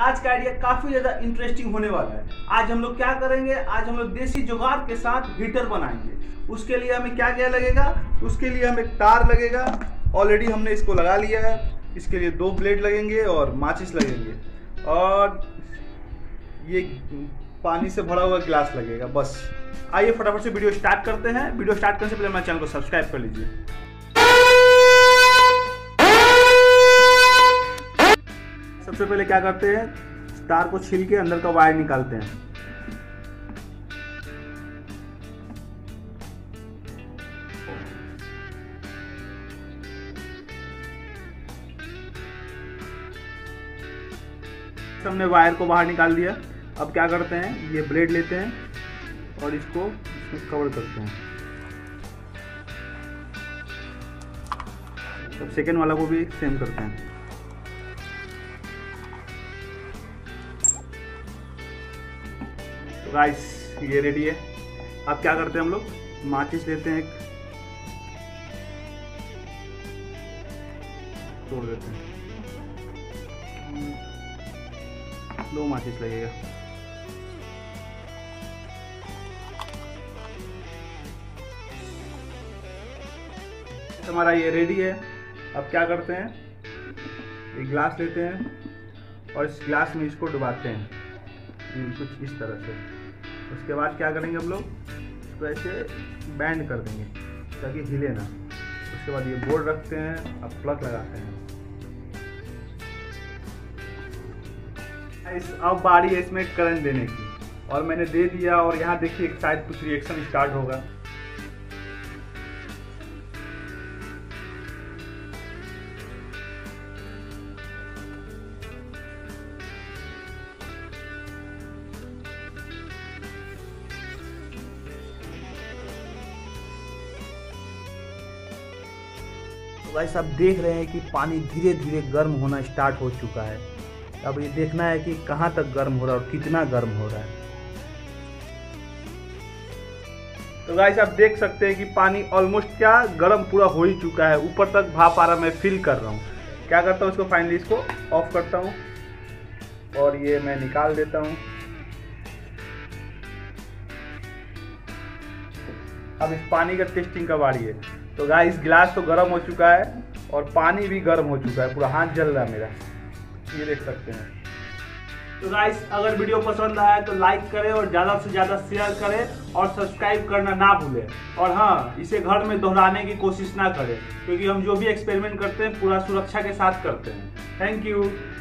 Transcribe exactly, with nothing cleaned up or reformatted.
आज का आइडिया काफी ज्यादा इंटरेस्टिंग होने वाला है। आज हम लोग क्या करेंगे, आज हम लोग देसी जुगाड़ के साथ हीटर बनाएंगे। उसके लिए हमें क्या क्या लगेगा, उसके लिए हमें तार लगेगा। ऑलरेडी हमने इसको लगा लिया है। इसके लिए दो ब्लेड लगेंगे और माचिस लगेंगे और ये पानी से भरा हुआ गिलास लगेगा। बस आइए फटाफट से वीडियो स्टार्ट करते हैं। वीडियो स्टार्ट करने से पहले हमारे चैनल को सब्सक्राइब कर लीजिए। सबसे पहले क्या करते हैं, तार को छील के अंदर का वायर निकालते हैं। हमने वायर को बाहर निकाल दिया। अब क्या करते हैं, ये ब्लेड लेते हैं और इसको इसमें कवर करते हैं। अब सेकेंड वाला को भी सेम करते हैं। तो गाइस ये रेडी है। अब क्या करते हैं, हम लोग माचिस लेते हैं, एक तोड़ देते हैं। दो माचिस लगेगा। हमारा ये रेडी है। अब क्या करते हैं, एक गिलास लेते हैं और इस गिलास में इसको डुबाते हैं कुछ इस तरह से। उसके बाद क्या करेंगे, हम लोग इसको ऐसे बैंड कर देंगे ताकि हिले ना। उसके बाद ये बोर्ड रखते हैं, अब प्लग लगाते हैं। इस अब बारी है इसमें करंट देने की और मैंने दे दिया और यहाँ देखिए शायद कुछ रिएक्शन स्टार्ट होगा। गाइस आप देख रहे हैं कि पानी धीरे धीरे गर्म होना स्टार्ट हो चुका है। अब ये देखना है कि कहाँ तक गर्म हो रहा है और कितना गर्म हो रहा है। तो गाइस आप देख सकते हैं कि पानी ऑलमोस्ट क्या गर्म पूरा हो ही चुका है। ऊपर तक भाप आ रहा, मैं फील कर रहा हूँ। क्या करता हूँ, इसको फाइनली इसको ऑफ करता हूँ और ये मैं निकाल देता हूँ। अब इस पानी का टेस्टिंग का बारी है। तो गाइस गिलास तो गर्म हो चुका है और पानी भी गर्म हो चुका है, पूरा हाथ जल रहा है मेरा, ये देख सकते हैं। तो गाइस अगर वीडियो पसंद आया तो लाइक करें और ज़्यादा से ज़्यादा शेयर करें और सब्सक्राइब करना ना भूलें। और हाँ, इसे घर में दोहराने की कोशिश ना करें क्योंकि हम जो भी एक्सपेरिमेंट करते हैं पूरा सुरक्षा के साथ करते हैं। Thank you.